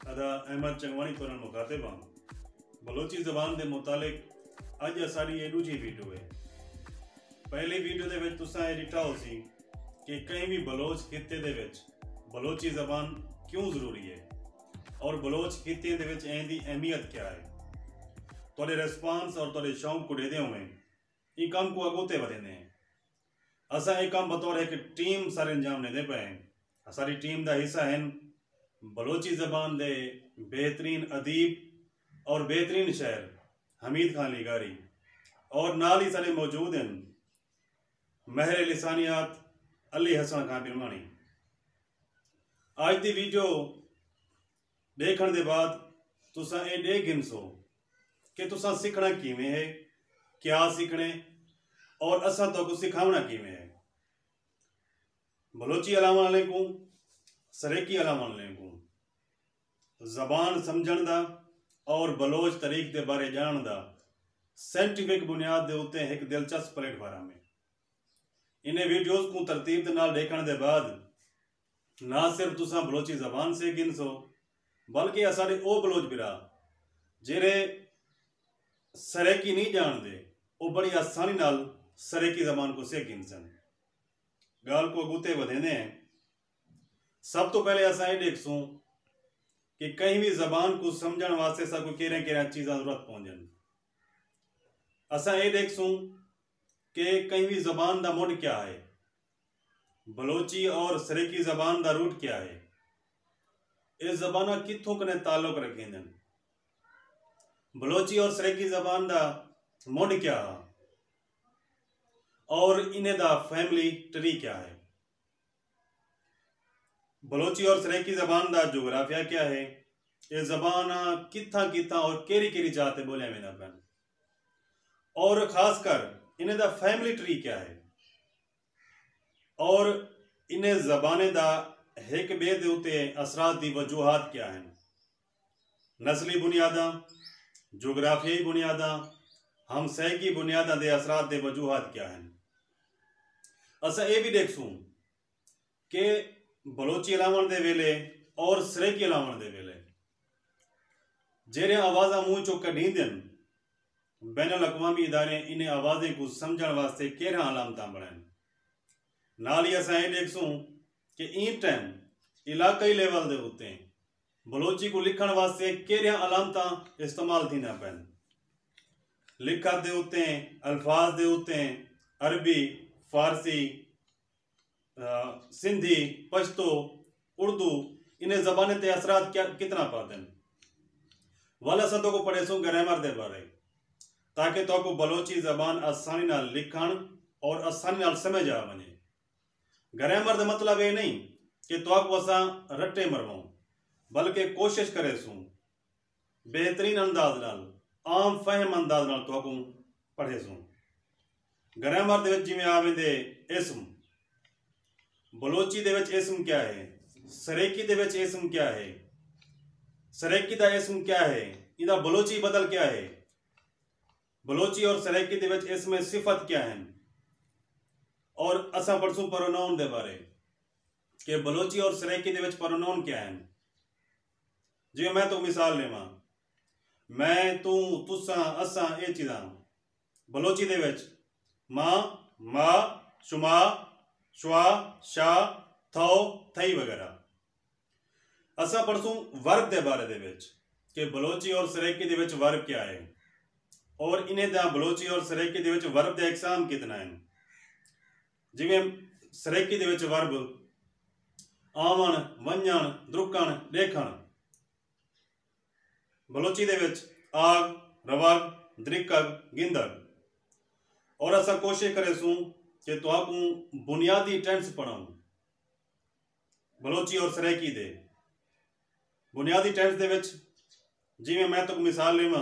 अदा अहमद चंगवानी तो मुखातिब हाँ बलोची ज़बान के मुतालिक अज साड़ी ये दूजी वीडियो है। पहली वीडियो के तुसा डिठा हो सी कि कहीं भी बलोच खिते दे विच बलोची ज़बान क्यों ज़रूरी है और बलोच खिते दे विच इहदी अहमियत क्या है। थोड़े रिस्पॉन्स और थोड़े शौक को देते हुए ये काम को अगोते वधेंदे हैं। असा ये काम बतौर एक टीम सारे अंजाम देते पे हैं। सारी टीम का हिस्सा हैं बलोची ज़बान दे बेहतरीन अदीब और बेहतरीन शायर हमीद खान लिगारी और नाल ही सारे मौजूद हैं महर लिसानियात अली हसन खान बिरमानी। आज की वीडियो देखने के बाद तुसा ये देख गिनसो कि तुसा सीखना किमें है, क्या सीखने और असा तो कुछ सिखावना किमें है। बलोची अलामा को सरेकी अलामा को ज़बान समझण दा और बलोच तरीक के बारे जानण दा साइंटिफिक बुनियाद के उत्ते एक दिलचस्प प्लेटफॉर्म है। इन्हें वीडियोज़ को तरतीब के नाल देखने के बाद ना सिर्फ तुसा बलोची ज़बान से गिनसो बल्कि सारे वो बलोच बिरा जेरे सरेकी नहीं जानते वो बड़ी आसानी नाल सरेकी ज़बान को से गिन सन। गाल को अगूते वधेंदे हैं। सब तो पहले असा ये देखसूँ कि कहीं भी ज़बान को समझण वास्ते सा कोई केरे केरे चीज़ा जरूरत पहुंचन। असा ये देखसूँ कि कहीं भी ज़बान का मुड क्या है, बलोची और सरेकी ज़बान का रूट क्या है, ये ज़बाना कितों कने ताल्लुक रखेंदन, बलोची और सरेकी ज़बान का मुड क्या है और इन्हें दा फैमिली ट्री क्या है। बलोची और सरेकी ज़बान का जोग्राफिया क्या है, ये ज़बान कित्था कित्था और केरी केरी जाते बोलिया वेंदा पन और खासकर इन्हें दा फैमिली ट्री क्या है और इन्हें ज़बाने दा एक बे दे उते असरात दी वजूहात क्या हैं। नस्ली बुनियादा, जोग्राफियाई बुनियादा, हमसहगी बुनियादा दे असरात दे वजूहात क्या हैं। असा ये भी देखसूँ कि बलोची अलावण दे वेले और सरेकी अलावण दे वेले जेरे आवाज़ा मुँह चो कढींदन बैनुल अक़वामी इदारे इन्हें आवाज़ें को समझण वास्ते केरा अलामत बनान। नाल ही असा ये देखसूँ कि इन टाइम इलाकई लेवल दे उत्ते बलोची को लिखण वास्ते केरिया अलामत इस्तेमाल थींदा पन। लिखत दे उत्ते अल्फाज दे उत्ते अरबी, फारसी, सिंधी, पश्तो, उर्दू इन्हें ज़बाने ते असरात क्या कितना पातन। वाला सतों को पढ़े सो ग्रामर दे बारे ताकि तो को बलोची ज़बान आसानी नाल लिखण और आसानी नाल समझ आ वने। ग्रामर का मतलब ये नहीं कि तो को असा रट्टे मरवाऊं बल्कि कोशिश करे सूँ बेहतरीन अंदाज नाल आम फहम अंदाज नाल तो को पढ़े सूँ। ग्रामर दे विच जिवें आवेंदे इस्म, बलोची दे विच इस्म क्या है, सरेकी दे विच इस्म क्या है, सरेकी दा इस्म क्या है, इदा बलोची बदल क्या है, बलोची और सरेकी दे विच इस्म सिफत क्या है और असा पढ़सूं प्रोनाउन दे बारे कि बलोची और सरेकी दे विच प्रोनाउन क्या है। जिवें मैं तो मिसाल लेवां मैं, तू, तुसा, असा ये चीज़ां बलोची दे विच मां, मा, शुमा, शुआ, शा, थो, थई वगैरह। असा पढ़सूं वर्ब दे बारे दे विच कि बलोची और सरेकी दे विच वर्ब क्या है और इन्हें दा बलोची और सरेकी दे विच वर्ब दे इकसाम कितना है। जिवें सरेकी दे विच वर्ब आवन, वंजण, द्रुकण, देखण, बलोची दे विच आग, रवग, द्रिकग, गिंदग। और असा कोशिश करे सूँ कि तो आपको बुनियादी टेंस पढ़ाऊँ बलोची और सरेकी दे बुनियादी टेंस दे विच जिवें मैं तो मिसाल लेवां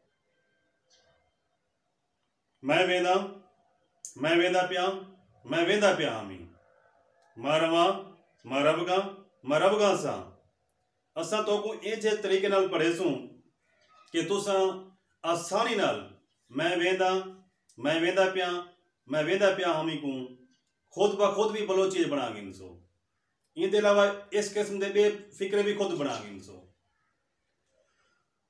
मैं वेंदा पिया, मैं वेंदा पिया हामी, मां रवां, मां रवगा सा। असा तो को ये जे तरीके नाल पढ़े सूँ कि तुसा आसानी नाल मैं वेंदा पिया हामी को खुद ब खुद भी बलोची बना गिनसो। इन अलावा इस किस्म के बे फिक्रे भी खुद बना गिनसो।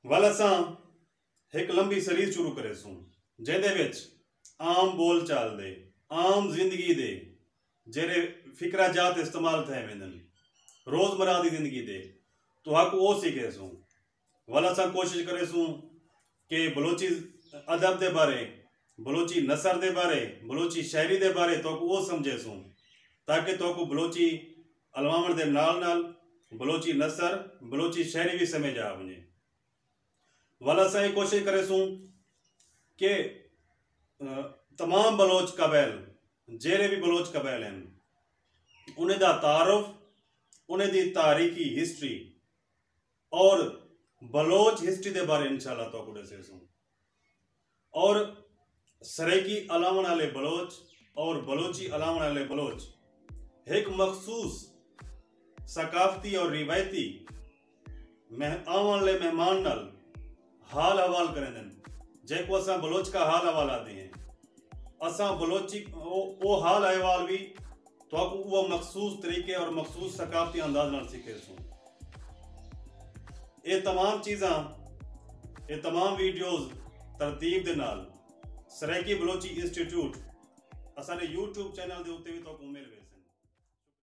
वल असां एक लंबी सीरीज़ शुरू करेसूं जैसे विच आम बोल चाल दे आम जिंदगी दे जेरे फिक्रा जात इस्तेमाल थे वेंदन रोजमर्रा की जिंदगी दे तो हक वो सीखेसूं। वल असां कोशिश करेसूं कि बलोची अदब के बारे बलोची नसर के बारे बलोची शायरी के बारे तो वो समझेसूं ताकि तो बलोची अलवावण के नाल नाल बलोची नसर बलोची शायरी भी समझ आ वने। वल असां ये कोशिश करेसूं कि तमाम बलोच कबैल जेरे भी बलोच कबैल हैं उन्हें दा तारुफ उन्हें दी तारीखी हिस्ट्री और बलोच हिस्ट्री के बारे इंशाल्लाह तो दसेसूं और सरेकी अलावण वाले बलोच और बलोची अलावण वाले बलोच एक मखसूस सकाफती और रिवायती आवन वाले मेहमान नाल हाल हवाल करें जैको असा बलोच का हाल हवाल आते हैं असा बलोची वो हाल अहवाल भी तो वो मखसूस तरीके और मखसूस सकाफती अंदाज नाल सीखे सूं। ये तमाम चीज़ां ये तमाम वीडियोज़ तरतीब दे नाल सराइकी बलोची इंस्टीट्यूट असाने यूट्यूब चैनल के उत्ते भी तो मिल